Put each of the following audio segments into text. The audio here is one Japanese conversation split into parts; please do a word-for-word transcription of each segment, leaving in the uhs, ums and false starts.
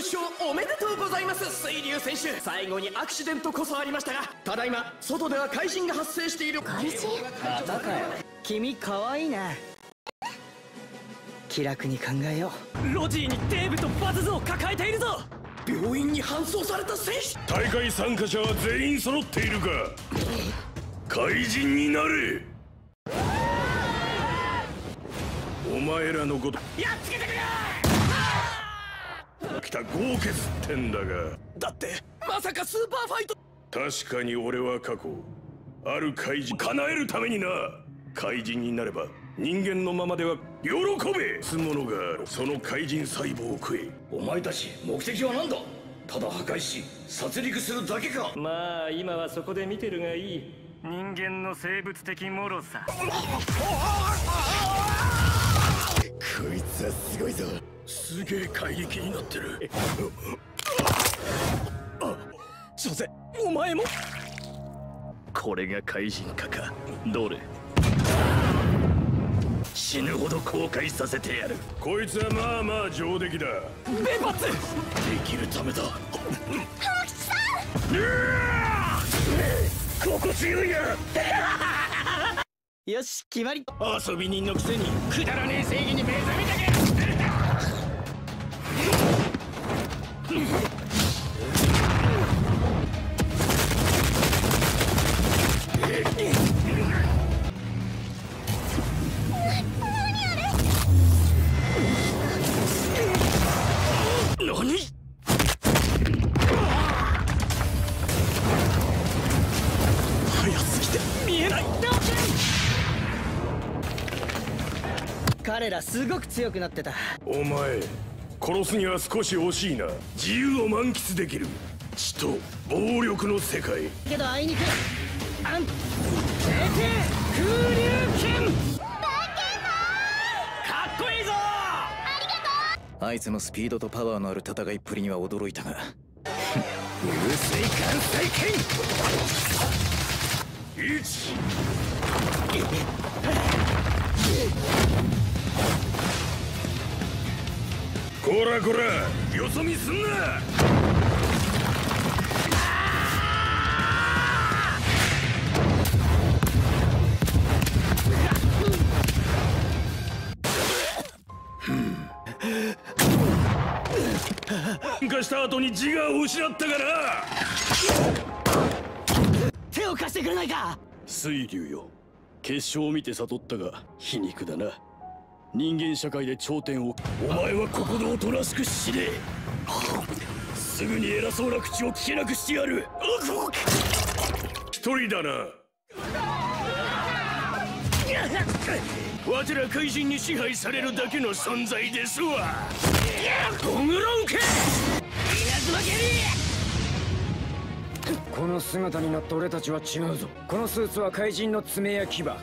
勝おめでとうございます。水流選手、最後にアクシデントこそありましたが、ただいま外では怪人が発生している。 怪人？ またかよ。君可愛いね。気楽に考えよう。ロジーにデーブとバズズを抱えているぞ。病院に搬送された選手。 大会参加者は全員揃っているか。怪人になれ。お前らのことやっつけてくれ。 来た豪傑ってんだが。 だってまさかスーパーファイト。 確かに俺は過去ある怪人叶えるためにな。怪人になれば人間のままでは喜べつものがある。その怪人細胞を食え。 お前たち目的は何だ。ただ破壊し殺戮するだけか。 まあ今はそこで見てるがいい。人間の生物的脆さ。 こいつはすごいぞ。すげえ怪力になってる。 ジョゼ、お前も。 これが怪人化か。どれ。死ぬほど後悔させてやる。 こいつはまあまあ上出来だ。 ベパツ。 できるためだ。 ハキさん。心地よいや。 よし決まり。 遊び人のくせにくだらねえ正義に目覚めたけ。 何？早すぎて見えない。 彼らすごく強くなってた。 お前殺すには少し惜しいな。自由を満喫できる血と暴力の世界。 けどあいにくあん出て風流剣。 かっこいいぞ。 あいつのスピードとパワーのある戦いっぷりには驚いたが。 流水関西剣いち。こらこらよそ見すんな。喧嘩した後に自我を失ったから手を貸してくれないか。 水流よ、結晶を見て悟ったが皮肉だな。人間社会で頂点を。 お前はここでおとなしく死ね。すぐに偉そうな口を聞けなくしてやる。 一人だな。わてら怪人に支配されるだけの存在ですわ。トグロンケ稲妻蹴り。 この姿になった俺たちは違うぞ。このスーツは怪人の爪や牙。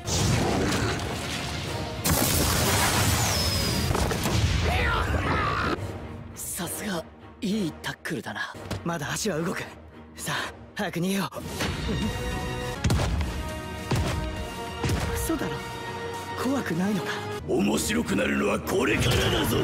さすがいいタックルだな。まだ足は動く。さあ早く逃げよう。嘘だろ。怖くないのか。 面白くなるのはこれからだぞ。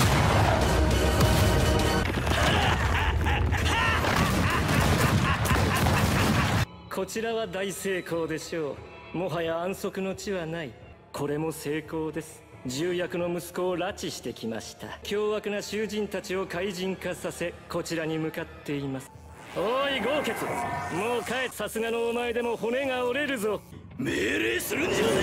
こちらは大成功でしょう。もはや安息の地はない。これも成功です。重役の息子を拉致してきました。凶悪な囚人たちを怪人化させ、こちらに向かっています。おい豪傑、もう帰っ。さすがのお前でも骨が折れるぞ。 命令するんじゃね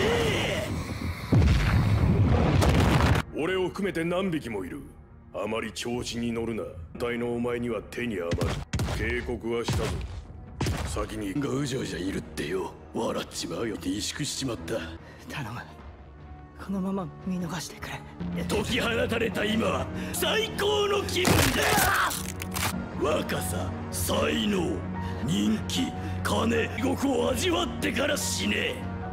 え。俺を含めて何匹もいる。あまり調子に乗るな。大のお前には手に余る。警告はしたぞ。先にがうじゃうじゃいるってよ。笑っちまうよって萎縮しちまった。 頼む、このまま見逃してくれ。 解き放たれた今、最高の気分だ。若さ、才能、人気、金、地獄を味わってから死ね。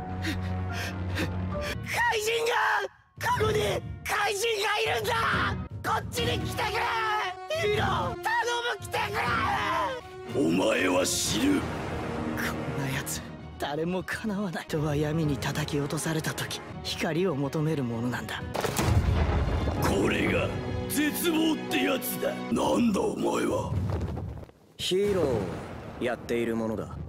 怪人がここに怪人がいるんだ。こっちに来てくれ。ヒーロー頼む、来てくれ。 お前は死ぬ。 こんなやつ誰もかなわない。人は闇に叩き落とされた時光を求めるものなんだ。 これが絶望ってやつだ。なんだお前は。 ヒーローをやっているものだ。